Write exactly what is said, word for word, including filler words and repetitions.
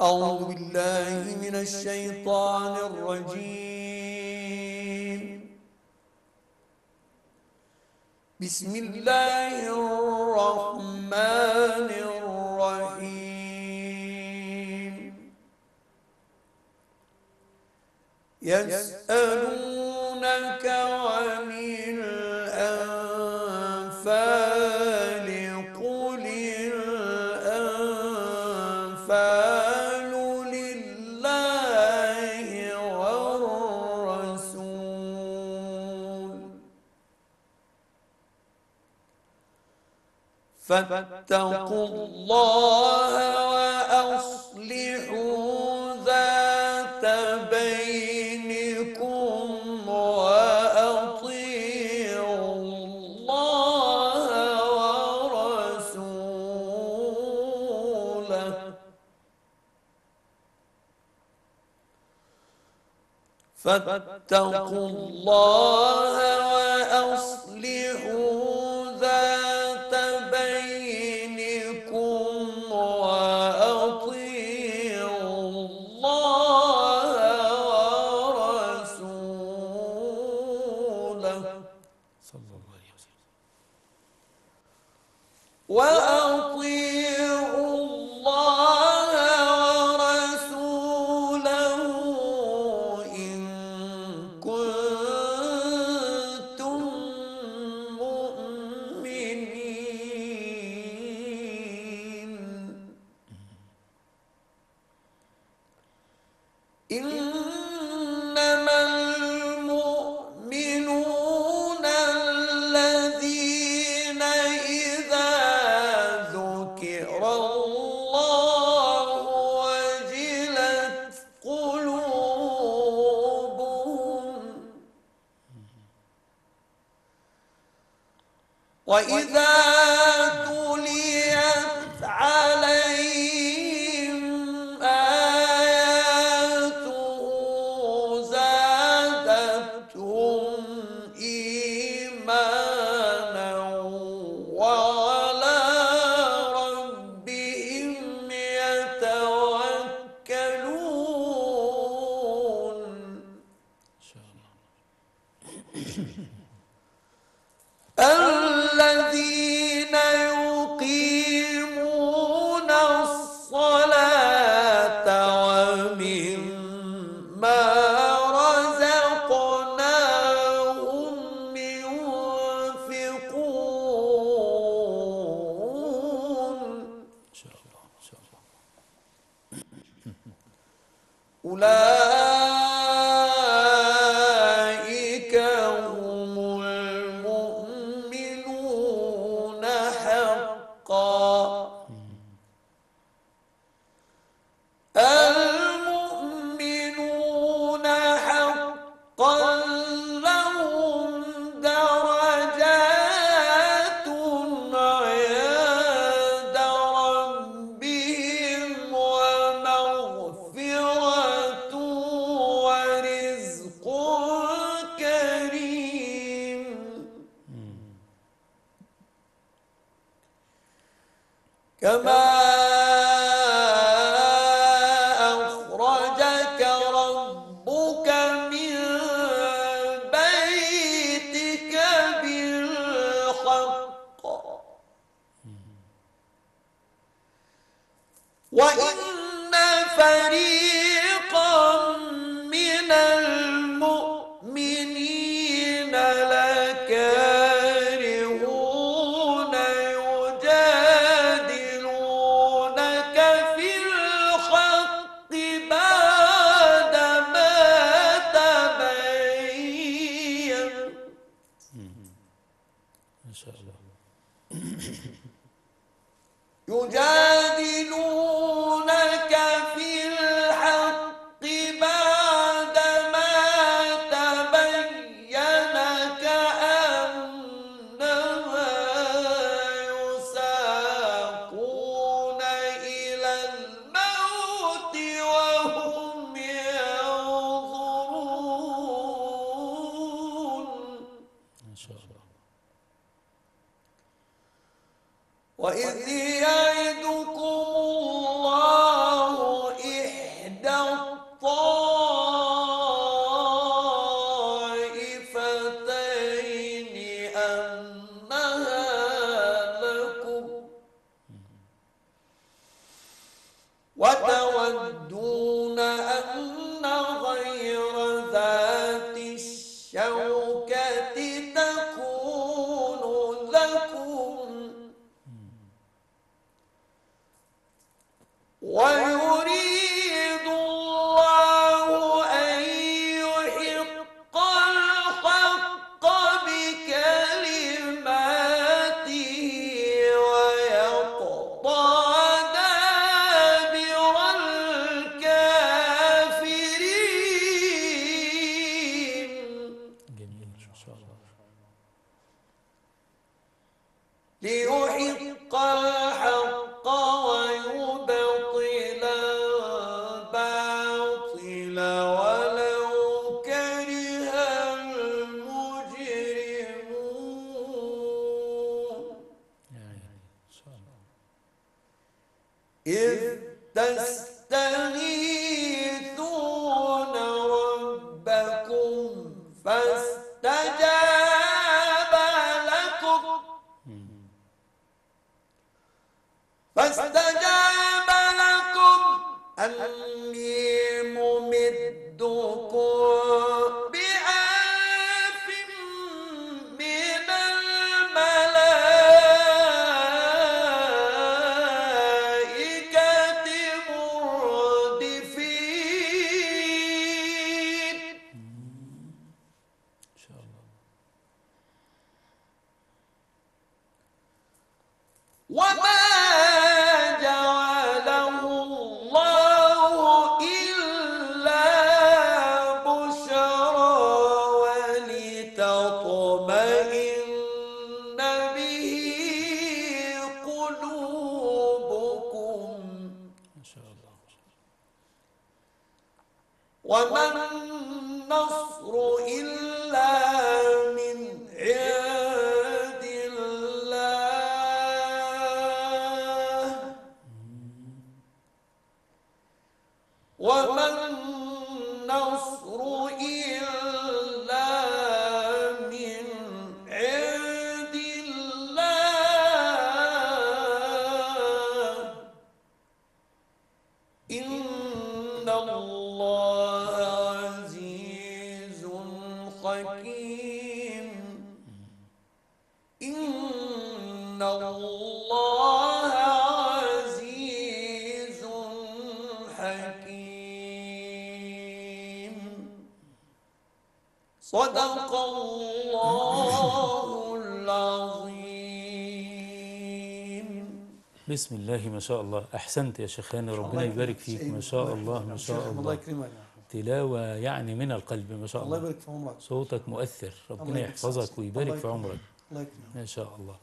أعوذ بالله من الشيطان الرجيم. بسم الله الرحمن الرحيم. يسألونك عن الأنفال قل الأنفال لله والرسول فاتقوا الله وأصلحوا ذات بينكم وأطيعوا الله ورسوله فاتقوا الله وأصلحوا ذات بينكم وأطيعوا الله ورسوله صلى الله عليه وسلم وأطيعوا الله ورسوله إن كنتم مؤمنين. إنما المؤمنون الذين إذا ذكر الله وجلت قلوبهم وإذا تليت عليهم آياته زادتهم إيمانا وعلى ربهم يتوكلون. الذين يقيمون الصلاة ومما رزقناهم ينفقون أولئك هم المؤمنون حقا. المؤمنون حقا لهم درجات عند ربهم ومغفرة ورزق كريم. كما أخرجك ربك من بيتك بالحق وإن فريقا من المؤمنين لكارهون يجادلونك في الحق بعدما تبين. ما شاء الله. يجادلونك في الحق بعدما تبين كأنما يساقون إلى الموت وهم ينظرون. ما شاء الله. وإذ يعدكم الله تودون أن غير ذات الشوكة تكون لكم ويريد الله أن يحق الحق بكلماته ويقطع دابر الكافرين. جميل ما شاء الله. ليحق الحق ويبطل الباطل ولو كره المجرمون. يعني ما شاء الله. إذ تستغيثون ربكم فاستجاب لكم فاستجاب لكم أني ممدكم بألف من الملائكة مردفين. ما شاء الله. وما جعله الله إلا بشرى ولتطمئن به قلوبكم ما شاء الله. وما النصر إلا من عند الله وما النصر إلا من عند الله إن الله عزيز حكيم. إن الله عزيز حكيم. صدق الله العظيم. بسم الله ما شاء الله. أحسنت يا شيخاني، ربنا الله يبارك يكرمك فيك. سيدي. ما شاء الله الله يكرمك. ما شاء شيخ، الله الله. يكرمك. تلاوة يعني من القلب ما شاء الله الله. يبارك في عمرك. صوتك مؤثر، الله ربنا يبارك يحفظك فيك. ويبارك الله في يكرمك. عمرك. الله يكرمك. ما شاء الله.